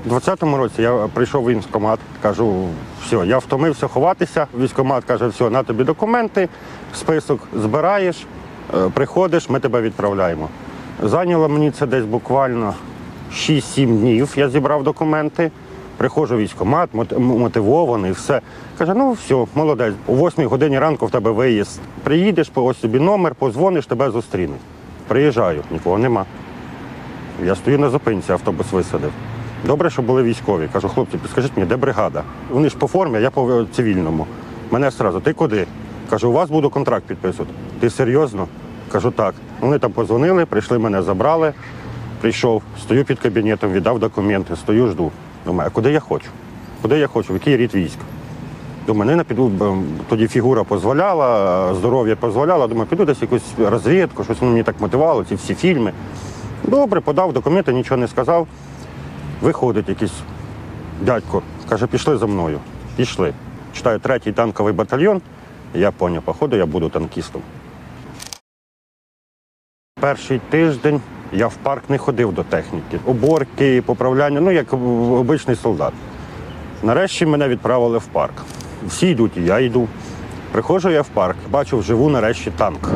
20-му році я прийшов в військкомат, кажу, все, я втомився ховатися. Військкомат каже, все, на тобі документи, список збираєш, приходиш, ми тебе відправляємо. Зайняло мені це десь буквально 6-7 днів, я зібрав документи. Приходжу в військкомат, мотивований, все. Каже, ну все, молодець, о 8 годині ранку в тебе виїзд. Приїдеш, ось собі номер, позвониш, тебе зустрінуть. Приїжджаю, нікого нема. Я стою на зупинці, автобус висадив. Добре, що були військові. Кажу, хлопці, підскажіть мені, де бригада? Вони ж по формі, а я по цивільному. Мене одразу, ти куди? Кажу, у вас буду контракт підписувати. Ти серйозно? Кажу, так. Вони там подзвонили, прийшли, мене забрали. Прийшов, стою під кабінетом, віддав документи, стою, жду. Думаю, а куди я хочу? Куди я хочу? В який рід військ? Думаю, не піду, тоді фігура дозволяла, здоров'я дозволяло. Думаю, піду десь якусь розвідку, щось мені так мотивувало, ці всі фільми. Добре, подав документи, нічого не сказав. Виходить якийсь дядько, каже, пішли за мною. Пішли. Читаю 3-й танковий батальйон, і я поняв, походу, я буду танкістом. Перший тиждень я в парк не ходив до техніки. Уборки, поправляння, ну, як обичний солдат. Нарешті мене відправили в парк. Всі йдуть, і я йду. Приходжу я в парк, бачу вживу нарешті танк.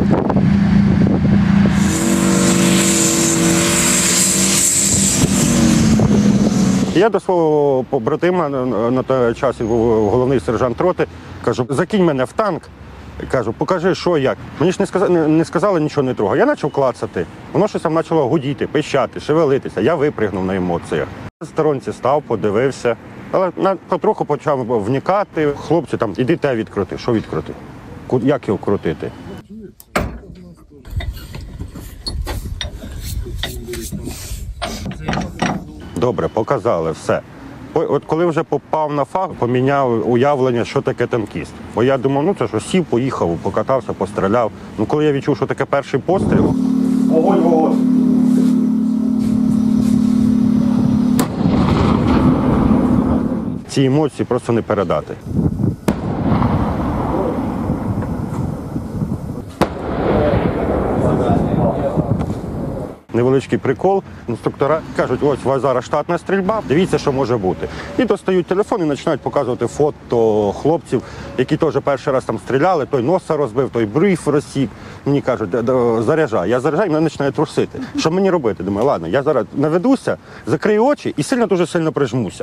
Я до свого побратима, на той час він був головний сержант роти, кажу, закинь мене в танк. Кажу, покажи, що, як. Мені ж не сказали нічого не трогати. Я почав клацати. Воно щось там почало гудіти, пищати, шевелитися. Я випригнув на емоціях. В сторонці став, подивився. Але потроху почав вникати. Хлопці там, іди те відкрути. Що відкрути? Як його крутити? Добре, показали, все. От коли вже попав на фах, поміняв уявлення, що таке танкіст. Бо я думав, ну це що, сів, поїхав, покатався, постріляв. Ну коли я відчув, що таке перший постріл, вогонь, вогонь. Ці емоції просто не передати. Невеличкий прикол. Інструктора кажуть, ось у вас зараз штатна стрільба, дивіться, що може бути. І достають телефон і починають показувати фото хлопців, які теж перший раз там стріляли, той носа розбив, той бриф розсік. Мені кажуть, заряджай. Я заряджаю, мене починає трусити. Що мені робити? Думаю, ладно, я зараз наведуся, закрию очі і дуже сильно прижмуся.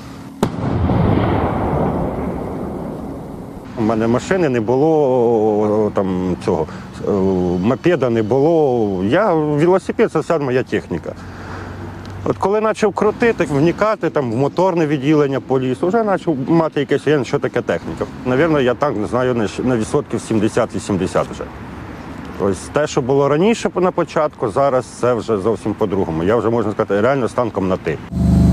У мене машини не було, там цього, мопеда не було. Велосипед – це вся моя техніка. От коли почав крутити, вникати там, в моторне відділення поліз, вже почав мати якесь уявлення, що таке техніка. Навірно, я так знаю на відсотків 70-80 вже. Ось те, що було раніше на початку, зараз це вже зовсім по-другому. Я вже, можна сказати, реально з танком на «ти».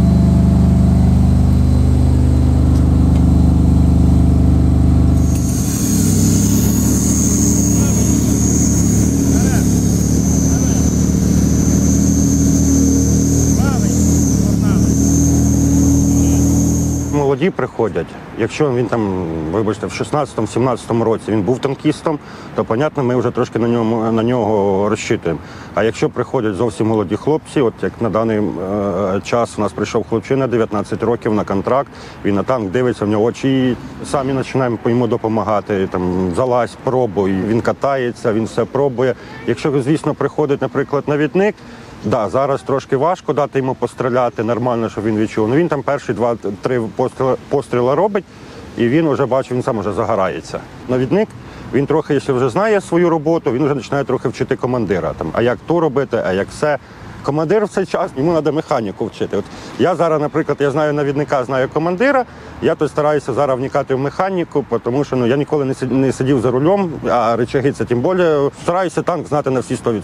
Молоді приходять. Якщо він там, вибачте, в 16-17 році він був танкістом, то, понятно, ми вже трошки на нього розчитуємо. А якщо приходять зовсім молоді хлопці, от як на даний час у нас прийшов хлопчина 19 років на контракт, він на танк дивиться, в нього очі, самі починаємо йому допомагати, там, залазь, пробуй, він катається, він все пробує. Якщо, звісно, приходить, наприклад, навідник, да, зараз трошки важко дати йому постріляти, нормально, щоб він відчув. Ну він там перші 2-3 постріли робить, і він вже бачить, він сам вже загорається. Навідник, він трохи, якщо вже знає свою роботу, він вже починає трохи вчити командира. Там, а як то робити, а як все. Командир в цей час, йому треба механіку вчити. От я зараз, наприклад, я знаю навідника, знаю командира, я то стараюся зараз вникати в механіку, тому що я ніколи не сидів за рулем, а рычаги це тим більше. Стараюся танк знати на всі 100%.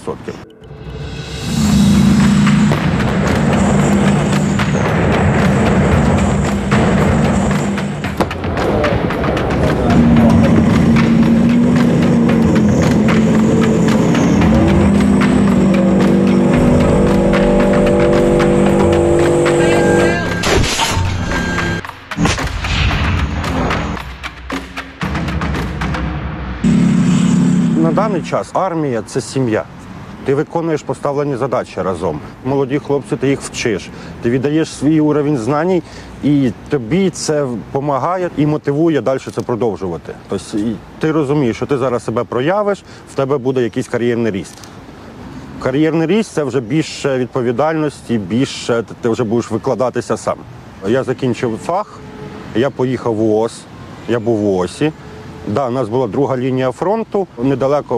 На даний час армія – це сім'я. Ти виконуєш поставлені задачі разом. Молоді хлопці, ти їх вчиш. Ти віддаєш свій уровень знань, і тобі це допомагає і мотивує далі це продовжувати. Тобто ти розумієш, що ти зараз себе проявиш, в тебе буде якийсь кар'єрний ріст. Кар'єрний ріст – це вже більше відповідальності, більше ти вже будеш викладатися сам. Я закінчив фах, я поїхав в УОС, я був в УОСі. Да, у нас була друга лінія фронту, недалеко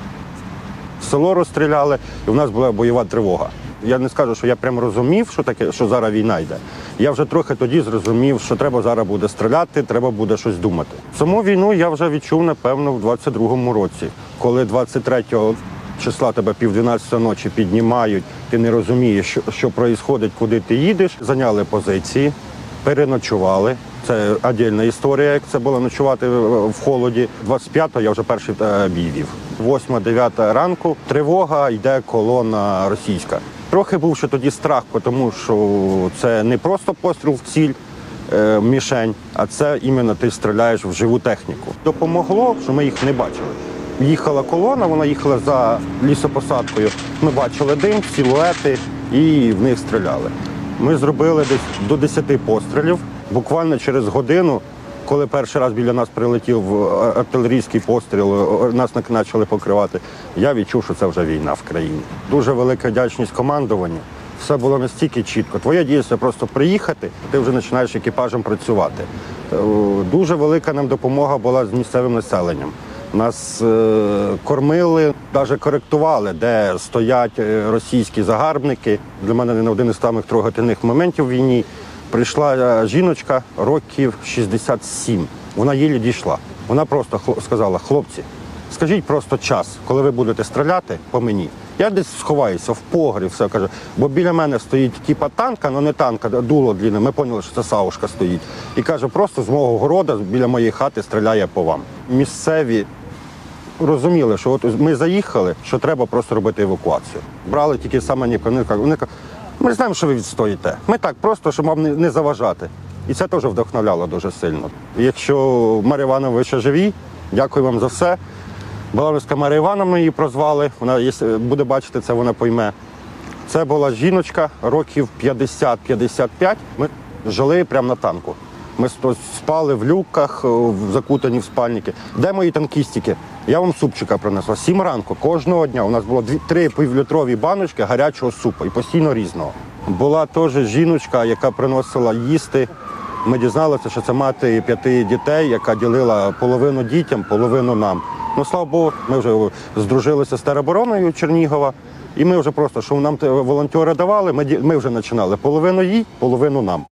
село розстріляли, і в нас була бойова тривога. Я не скажу, що я прям розумів, що таке, що зараз війна йде. Я вже трохи тоді зрозумів, що треба зараз буде стріляти, треба буде щось думати. Саму війну я вже відчув, напевно, в 22-му році, коли 23-го числа тебе 11:30 ночі піднімають, ти не розумієш, що відбувається, куди ти їдеш. Зайняли позиції, переночували. Це окрема історія, як це було ночувати в холоді. 25-го я вже перший бій вів. 8-9 ранку тривога, йде колона російська. Трохи був ще тоді страх, тому що це не просто постріл в ціль, мішень, а це іменно ти стріляєш в живу техніку. Допомогло, що ми їх не бачили. Їхала колона, вона їхала за лісопосадкою. Ми бачили дим, силуети і в них стріляли. Ми зробили десь до 10 пострілів. Буквально через годину, коли перший раз біля нас прилетів артилерійський постріл, нас почали покривати, я відчув, що це вже війна в країні. Дуже велика вдячність командуванню. Все було настільки чітко. Твоя дійсно просто приїхати, ти вже починаєш екіпажем працювати. Дуже велика нам допомога була з місцевим населенням. Нас кормили, навіть коректували, де стоять російські загарбники. Для мене не один із самих трогательних моментів в війні. Прийшла жіночка років 67. Вона їлі дійшла. Вона просто сказала: хлопці, скажіть просто час, коли ви будете стріляти по мені. Я десь сховаюся в погріб, все каже, бо біля мене стоїть типа танка, але не танка, дуло длинне. Ми поняли, що це саушка стоїть. І каже, просто з мого города, біля моєї хати стріляє по вам. Місцеві розуміли, що от ми заїхали, що треба просто робити евакуацію. Брали тільки саме вони кажуть, ми знаємо, що ви відстоїте. Ми так просто, щоб вам не заважати. І це теж вдохновляло дуже сильно. Якщо Марія Івановна, ви ще живі, дякую вам за все. Балавівська Марія Івановна її прозвали, вона, якщо буде бачити це, вона пойме. Це була жіночка років 50-55. Ми жили прямо на танку. Ми спали в люках, закутані в спальники. Де мої танкістики? Я вам супчика принесла. 7 ранку, кожного дня. У нас було 3 півлітрові баночки гарячого супу і постійно різного. Була теж жіночка, яка приносила їсти. Ми дізналися, що це мати 5 дітей, яка ділила половину дітям, половину нам. Ну, слава Богу, ми вже здружилися з теробороною Чернігова. І ми вже просто, що нам волонтери давали, ми вже починали половину їй, половину нам.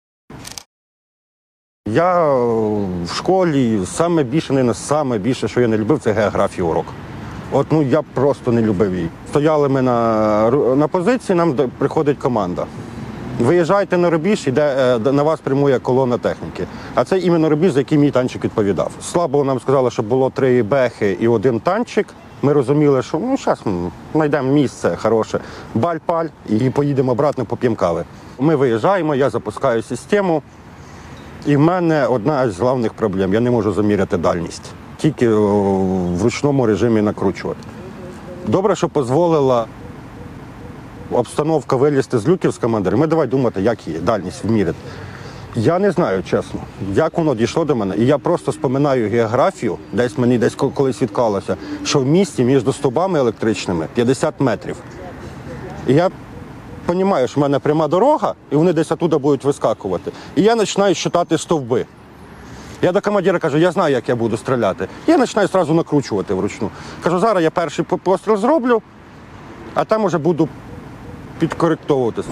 Я в школі саме більше, що я не любив, це географію урок. Я просто не любив її. Стояли ми на позиції, нам приходить команда. Виїжджайте на рубіж, на вас прямує колона техніки. А це іменно рубіж, за який мій танчик відповідав. Слабо нам сказали, що було 3 бехи і 1 танчик. Ми розуміли, що зараз знайдемо місце хороше, баль-паль і поїдемо обратно, поп'ємо кави. Ми виїжджаємо, я запускаю систему. І в мене одна з головних проблем – я не можу заміряти дальність. Тільки в ручному режимі накручувати. Добре, що дозволила обстановка вилізти з люків з командиром. Ми давай думати, як її дальність вміряти. Я не знаю, чесно, як воно дійшло до мене. І я просто споминаю географію, мені колись відкалося, що в місті між стовбами електричними 50 метрів. І я розумію, що в мене пряма дорога, і вони десь оттуда будуть вискакувати. І я починаю считати стовби. Я до командира кажу, я знаю, як я буду стріляти. Я починаю одразу накручувати вручну. Кажу, зараз я перший постріл зроблю, а там вже буду підкоректовуватися.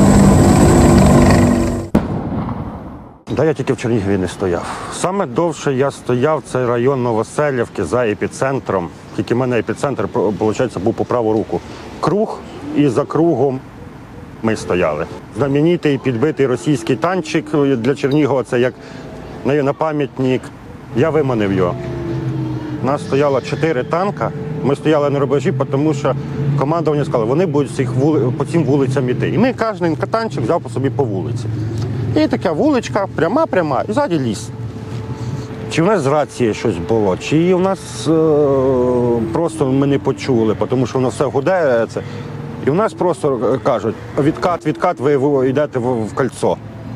Я тільки в Чернігові не стояв. Саме довше я стояв, це район Новоселівки за епіцентром. Тільки в мене епіцентр, виходить, був по праву руку. Круг, і за кругом ми стояли. Знаменитий підбитий російський танчик для Чернігова, це як на пам'ятник. Я виманив його. У нас стояло 4 танка. Ми стояли на рубежі, тому що командування сказало, вони будуть по цим вулицям йти. І ми кожен танчик взяв по собі по вулиці. І така вуличка, пряма, і ззаді ліс. Чи в нас з рацією щось було, чи в нас просто ми не почули, тому що воно все гуде. І в нас просто кажуть, відкат, ви йдете в кольцо.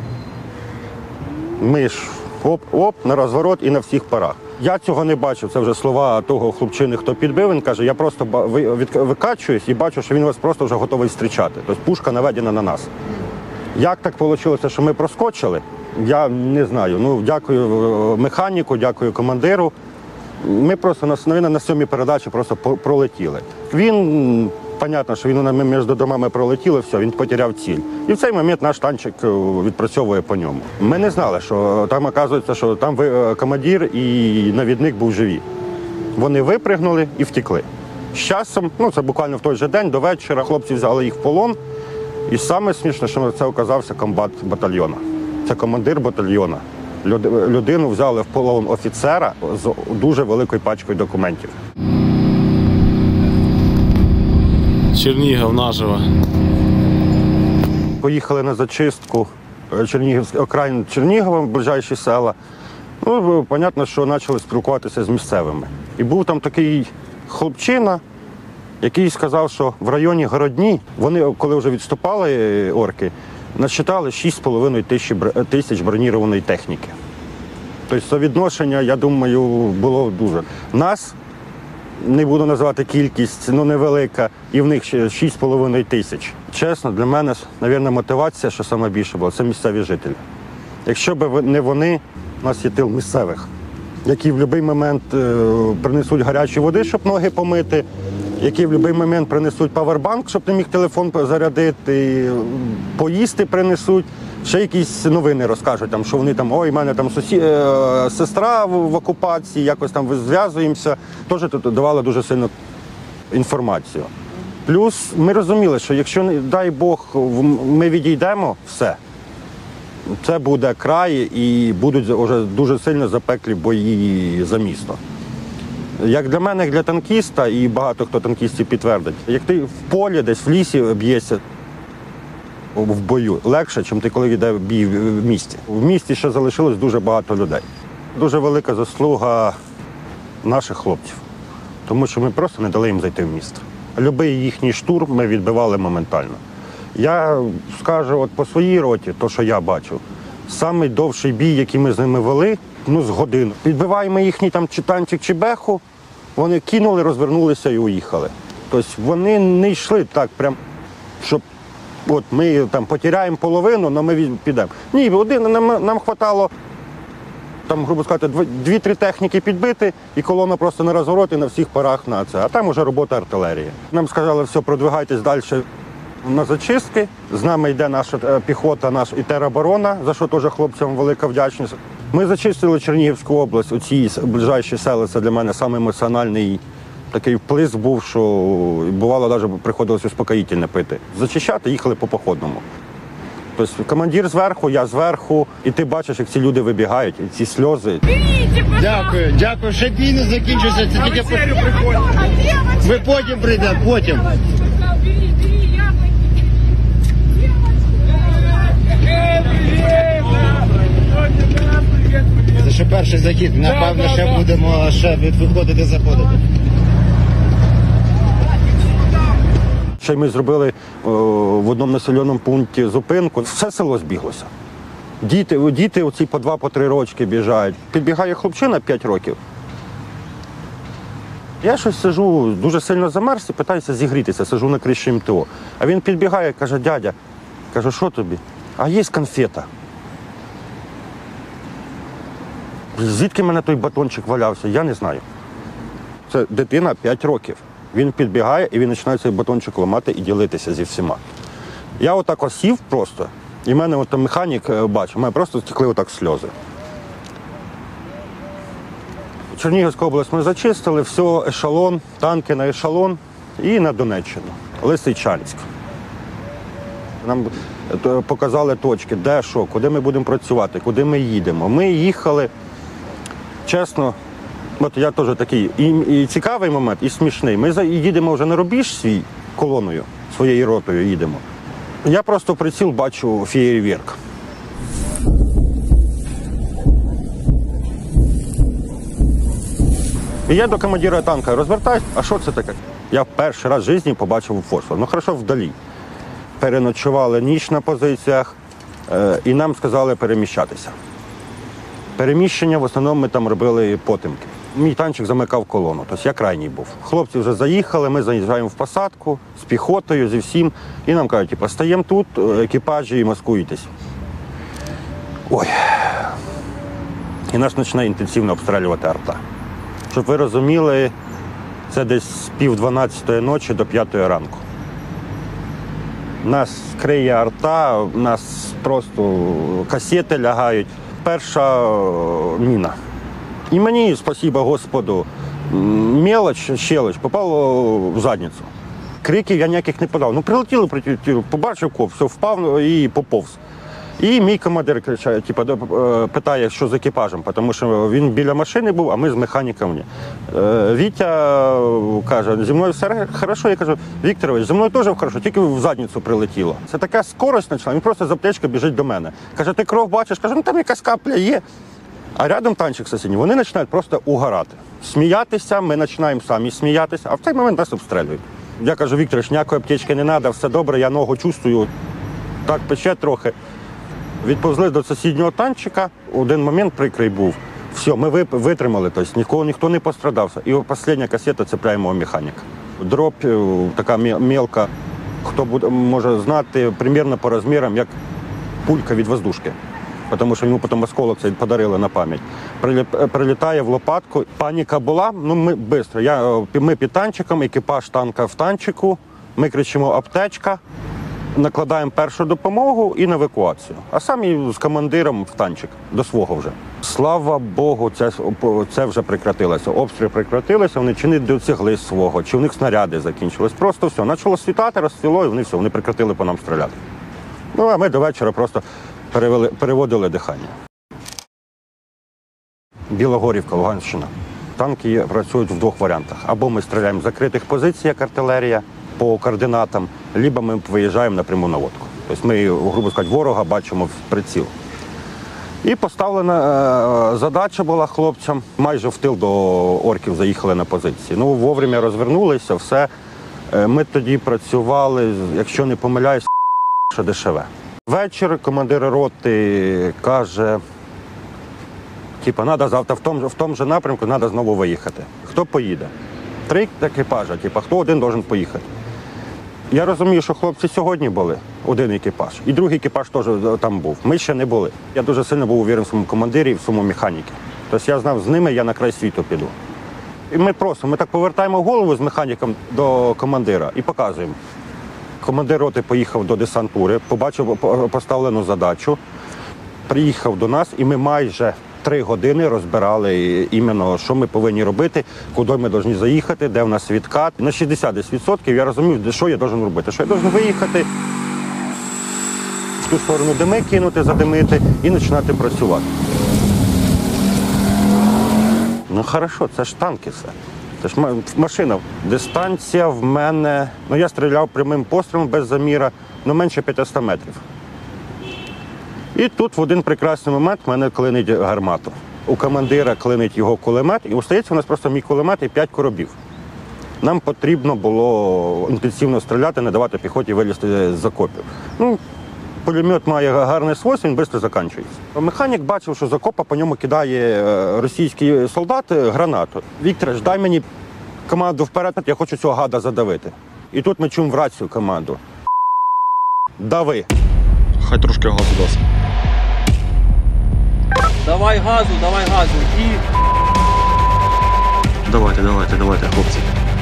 Ми ж оп, на розворот і на всіх парах. Я цього не бачив, це вже слова того хлопчини, хто підбив. Він каже, я просто викачуюсь і бачу, що він вас просто вже готовий зустрічати. Тобто пушка наведена на нас. Як так вийшло, що ми проскочили, я не знаю. Ну, дякую механіку, дякую командиру. Ми просто на 7-й передачі просто пролетіли. Він, понятно, що він між домами пролетіли, все, він потеряв ціль. І в цей момент наш танчик відпрацьовує по ньому. Ми не знали, що там, оказується, що там командир і навідник був живі. Вони випригнули і втекли. З часом, це буквально в той же день, до вечора, хлопці взяли їх в полон. І саме смішне, що це оказався комбат батальйону. Це командир батальйону. Людину взяли в полон офіцера з дуже великою пачкою документів. Чернігів, наживо. Поїхали на зачистку окраїн Чернігова, ближайші села. Ну, понятно, що почали спілкуватися з місцевими. І був там такий хлопчина, який сказав, що в районі Городні, вони, коли вже відступали орки, насчитали 6,5 тисяч бронірованої техніки. Тобто совідношення, я думаю, було дуже. Нас, не буду називати кількість, невелика, і в них 6,5 тисяч. Чесно, для мене, мабуть, мотивація, що саме більше було, це місцеві жителі. Якщо б не вони, у нас є тил місцевих, які в будь-який момент принесуть гарячої води, щоб ноги помити, які в будь-який момент принесуть павербанк, щоб ти міг телефон зарядити, поїсти принесуть, ще якісь новини розкажуть, що вони там, ой, в мене там сестра в окупації, якось там зв'язуємося. Теж тут давали дуже сильну інформацію. Плюс ми розуміли, що якщо, не дай Бог, ми відійдемо, все. Це буде край і будуть вже дуже сильно запеклі бої за місто. Як для мене, як для танкіста, і багато хто танкістів підтвердить, як ти в полі, десь в лісі б'єшся в бою, легше, ніж ти коли йде бій в місті. В місті ще залишилось дуже багато людей. Дуже велика заслуга наших хлопців, тому що ми просто не дали їм зайти в місто. Любий їхній штурм ми відбивали моментально. Я скажу от по своїй роті, то, що я бачив, самий довший бій, який ми з ними вели, з годину. Підбиваємо їхній там чи танчик, чи беху, вони кинули, розвернулися і уїхали. Тобто вони не йшли так прям, щоб от ми там потеряємо половину, але ми підемо. Ні, нам хватало, там, грубо сказати, 2-3 техніки підбити, і колона просто на розворот і на всіх парах на це. А там уже робота артилерії. Нам сказали, все, продвигайтесь далі на зачистки. З нами йде наша піхота, наша і тероборона, за що теж хлопцям велика вдячність. Ми зачистили Чернігівську область, оці ближайші села, це для мене самий емоціональний такий вплив був, що бувало, навіть приходилось успокоїтельне пити. Зачищати їхали по походному. Тобто командир зверху, я зверху, і ти бачиш, як ці люди вибігають, і ці сльози. Дякую, ще бій не закінчився, це тільки ми потім прийдемо, потім. Це ще перший захід, напевно, ще будемо виходити, заходити. Ще ми зробили в одному населеному пункті зупинку, все село збіглося. Діти оці по 2-3 рочки біжають. Підбігає хлопчина 5 років. Я щось сижу, дуже сильно замерз і питаюся зігрітися, сижу на криші МТО. А він підбігає і каже, дядя, кажу, що тобі? А є конфета. Звідки в мене той батончик валявся, я не знаю. Це дитина 5 років. Він підбігає і він починає цей батончик ламати і ділитися зі всіма. Я отак осів просто, і в мене от механік бачив, в мене просто стекли отак сльози. Чернігівську область ми зачистили, все, ешелон, танки на ешелон і на Донеччину, Лисичанськ. Нам показали точки, де, що, куди ми будемо працювати, куди ми їдемо. Ми їхали, чесно, от я теж такий і цікавий момент, і смішний. Ми їдемо вже на рубіж свій колоною, своєю ротою їдемо. Я просто в приціл бачу феєрверк. І я до командира танка розвертаюсь, а що це таке? Я перший раз в житті побачив фосфор. Ну, хорошо, вдалі. Переночували ніч на позиціях, і нам сказали переміщатися. Переміщення, в основному ми там робили потемки. Мій танчик замикав колону, тобто я крайній був. Хлопці вже заїхали, ми заїжджаємо в посадку з піхотою, зі всім. І нам кажуть, типу, стаємо тут, екіпажі і маскуйтесь. Ой. І нас починає інтенсивно обстрілювати арта. Щоб ви розуміли, це десь з 11:30 ночі до 5 ранку. Нас криє арта, нас просто касети лягають. Перша міна. І мені, спасіба Господу, мелоч, щелоч попало в задницю. Криків я ніяких не подав. Ну, прилетіло, побачив коп, все, впав і поповз. І мій командир кричає, питає, що з екіпажем, тому що він біля машини був, а ми з механіком ні. Вітя каже, зі мною все хорошо. Я кажу, Вікторович, зі мною теж хорошо, тільки в задницю прилетіло. Це така скорость почала, він просто з аптечки біжить до мене. Каже, ти кров бачиш? Кажу, ну там якась капля є. А рядом танчик сусідній, вони починають просто угорати. Сміятися, ми починаємо самі сміятися, а в цей момент нас обстрілюють. Я кажу, Вікторович, ніякої аптечки не треба, все добре, я ногу чувствую, так пече трохи. Відповзли до сусіднього танчика, один момент прикрий був. Все, ми витримали, тобто ніхто не пострадався. І остання касета цепляємо механіка. Дробь така мелка, хто може знати, примерно по розмірам, як пулька від воздушки. Тому що йому потім осколок цей подарили на пам'ять. Прилітає в лопатку. Паніка була, ну ми швидко. Ми під танчиком, екіпаж танка в танчику, ми кричимо «аптечка», накладаємо першу допомогу і на евакуацію. А самі з командиром в танчик, до свого вже. Слава Богу, це вже прекратилося. Обстріл прекратилися, вони чи не досягли свого, чи в них снаряди закінчились. Просто все. Почало світати, розцвіло, і вони прекратили по нам стріляти. Ну, а ми до вечора просто переводили дихання. Білогорівка, Луганщина. Танки працюють в двох варіантах. Або ми стріляємо з закритих позицій, як артилерія, по координатам, або ми виїжджаємо напряму на водку. Тобто ми, грубо сказати, ворога бачимо в приціл. І поставлена задача була хлопцям, майже в тил до орків заїхали на позиції. Ну, вовремя розвернулися, все. Ми тоді працювали, якщо не помиляюсь, що дешеве. Вечір командир роти каже, треба завтра в тому же напрямку треба знову виїхати. Хто поїде? 3 екіпажа, хто один має поїхати. Я розумію, що хлопці сьогодні були, один екіпаж, і другий екіпаж теж там був. Ми ще не були. Я дуже сильно був уверений в своєму командирі і в своєму механіки. Тобто я знав, з ними я на край світу піду. І ми так повертаємо голову з механіком до командира і показуємо. Командир роти поїхав до десантури, побачив поставлену задачу, приїхав до нас, і ми майже 3 години розбирали іменно, що ми повинні робити, куди ми повинні заїхати, де в нас відкат. На 60% я розумів, що я повинен робити. Що я повинен виїхати, в ту сторону дими кинути, задимити і починати працювати. Ну, хорошо, це ж танки все. Це ж машина. Дистанція в мене, я стріляв прямим пострілом без заміра, менше 500 метрів. І тут в один прекрасний момент в мене клинить гармату. У командира клинить його кулемет, і остається у нас просто мій кулемет і 5 коробів. Нам потрібно було інтенсивно стріляти, не давати піхоті вилізти з окопів. Пулемет має гарне свойство, він швидко закінчується. Механік бачив, що з окопа по ньому кидає російський солдат гранату. Вікторович, дай мені команду вперед, я хочу цього гада задавити. І тут ми чуємо в рацію команду. Дави. Хай трошки газу дасть. Давай газу і... Давайте, хлопці.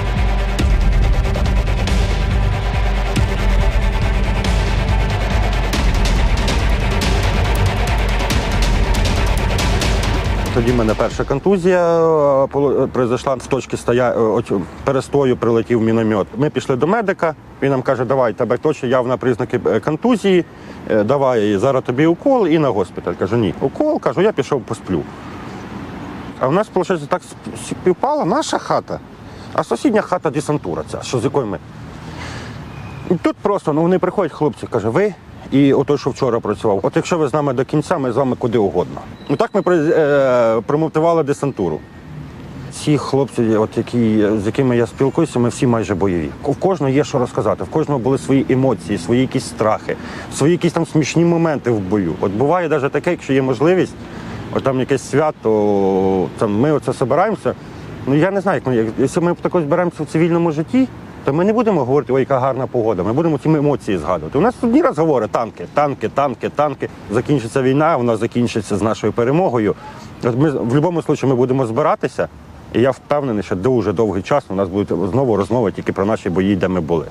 Тоді в мене перша контузія пройшла в точці перестою, прилетів міномет. Ми пішли до медика, він нам каже, давай, тебе точно явно признаки контузії, давай, зараз тобі укол і на госпіталь. Кажу, ні, укол, кажу, я пішов посплю. А в нас, виходить, так співпала наша хата, а сусідня хата десантура ця, що з якою ми. І тут просто, вони приходять, хлопці, каже, ви і отой, що вчора працював. От якщо ви з нами до кінця, ми з вами куди угодно. Так ми промотивували десантуру. всі хлопці, з якими я спілкуюся, ми всі майже бойові. У кожного є що розказати, в кожного були свої емоції, свої якісь страхи, свої якісь там смішні моменти в бою. От буває навіть таке, якщо є можливість, от там якесь свято, там ми оце збираємося. Ну я не знаю, якщо ми також зберемося в цивільному житті, то ми не будемо говорити, ой, яка гарна погода, ми будемо ці емоції згадувати. У нас одні розговори – танки. Закінчиться війна, вона закінчиться з нашою перемогою. От ми, в будь-якому випадку ми будемо збиратися, і я впевнений, що дуже довгий час у нас будуть знову розмови тільки про наші бої, де ми були.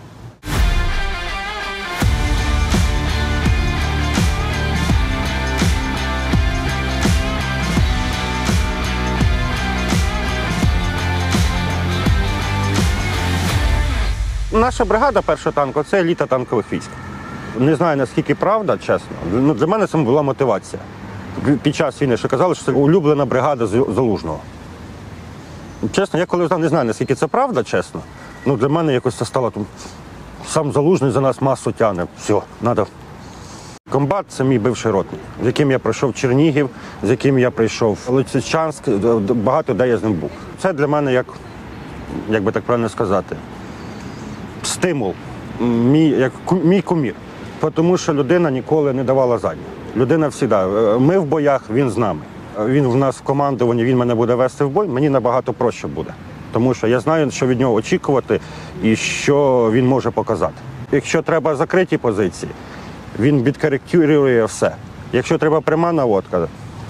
Наша бригада першого танку – це еліта танкових військ. Не знаю, наскільки правда, чесно. Ну, для мене це була мотивація. Під час війни, що казали, що це улюблена бригада Залужного. Чесно, я коли не знаю, наскільки це правда, чесно. Ну, для мене якось це стало, там, сам Залужний за нас масу тягне. Все, треба. Комбат – це мій бивший ротний, з яким я пройшов Чернігів, з яким я прийшов Лисичанськ, багато де я з ним був. Це для мене як би так правильно сказати, стимул, мій кумір. Тому що людина ніколи не давала задню. Людина завжди. Ми в боях, він з нами. Він в нас в командуванні, він мене буде вести в бой, мені набагато проще буде. Тому що я знаю, що від нього очікувати і що він може показати. Якщо треба закриті позиції, він відкоректує все. Якщо треба пряма наводка,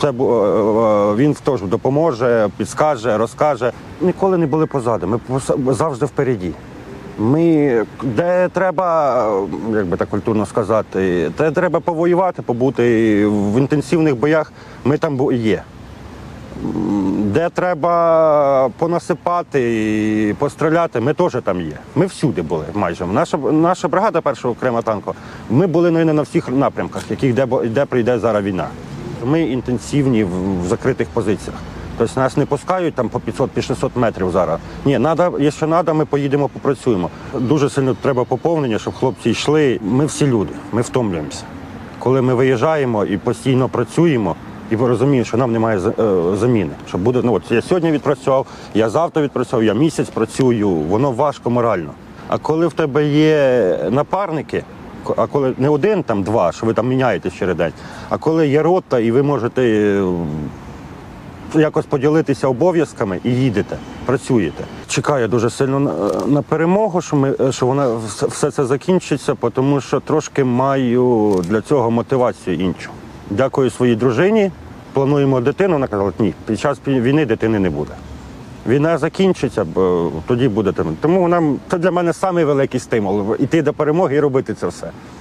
він теж допоможе, підскаже, розкаже. Ніколи не були позаду, ми завжди впереді. Ми, де треба, як би так культурно сказати, де треба повоювати, побути в інтенсивних боях, ми там є. Де треба понасипати, постріляти, ми теж там є. Ми всюди були майже. Наша бригада першого окрема танку, ми були, мабуть, на всіх напрямках, де прийде зараз війна. Ми інтенсивні в закритих позиціях. Тобто нас не пускають там по 500-600 метрів зараз. Ні, якщо треба, ми поїдемо, попрацюємо. Дуже сильно треба поповнення, щоб хлопці йшли. Ми всі люди, ми втомлюємося. Коли ми виїжджаємо і постійно працюємо, і розуміємо, що нам немає заміни. Що буде, от я сьогодні відпрацював, я завтра відпрацював, я місяць працюю, воно важко морально. А коли в тебе є напарники, а коли не один, там два, що ви там міняєтесь через день, а коли є рота і ви можете якось поділитися обов'язками і їдете, працюєте. Чекаю дуже сильно на перемогу, що вона все це закінчиться, тому що трошки маю для цього мотивацію іншу. Дякую своїй дружині, плануємо дитину, вона казала, ні, під час війни дитини не буде. Війна закінчиться, тоді буде. Тому це для мене найвеликий стимул – йти до перемоги і робити це все.